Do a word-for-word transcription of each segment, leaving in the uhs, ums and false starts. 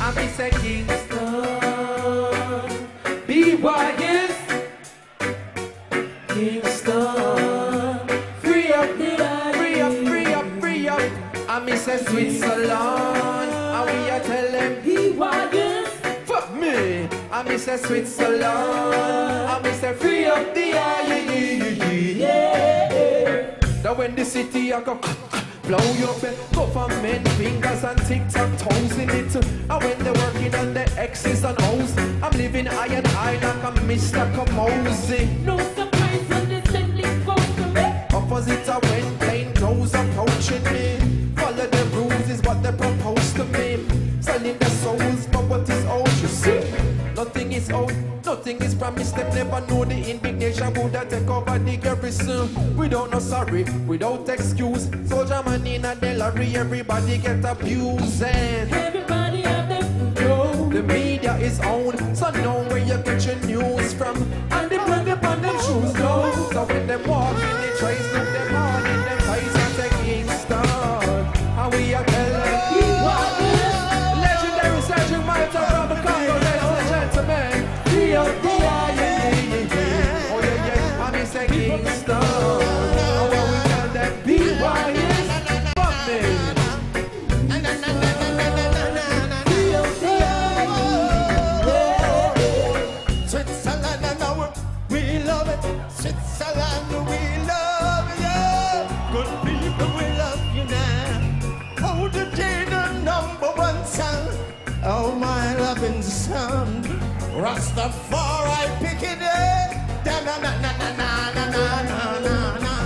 I be say Kingston, B Y S, Kingston, free up, free up, free up, free up. I me say Switzerland, and we a tell them B Y S, fuck me. I me say Switzerland, I me say free up the air, yeah. Now when the city I go. Blow your bed, government fingers and tic-tac toes in it. And when they're working on the X's and O's, I'm living high and high like a Mister Kamosi. No surprise when they send it goes to me. Opposite are when plain clothes approaching me. Follow the rules is what they propose to me. Selling their souls, but what is old, you see? Nothing is old, nothing is promised. Them never know the indignation would have take over the garrison. We don't know sorry, without excuse. Soldier man in a delivery, everybody get abused. And everybody have them know. The media is owned, so know where you get your news from. And they put them on them shoes, no. So when them walk in the trace, look them on in them face and take Kingston. And we are telling legendary Sergeant Martin from the Congo, ladies and gentlemen. The up the eye, yeah, yeah, yeah. Oh yeah, yeah, I miss a Kingston. Oh, well, we tell them B Y S, fuck me. Switzerland, I know we love it. Switzerland, we love you. Good people, we love you now. Oh, the day the number one song. Oh, my loving son. Rastafari pick it up. Da na na na na na na na na na na.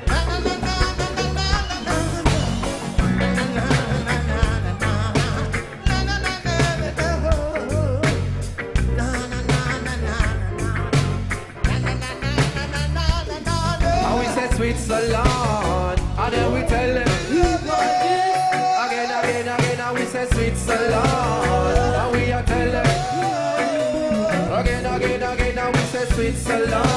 Switzerland, and then we tell them again, again, again, and we say Switzerland, and we are tell them again, again, again, and we say Switzerland.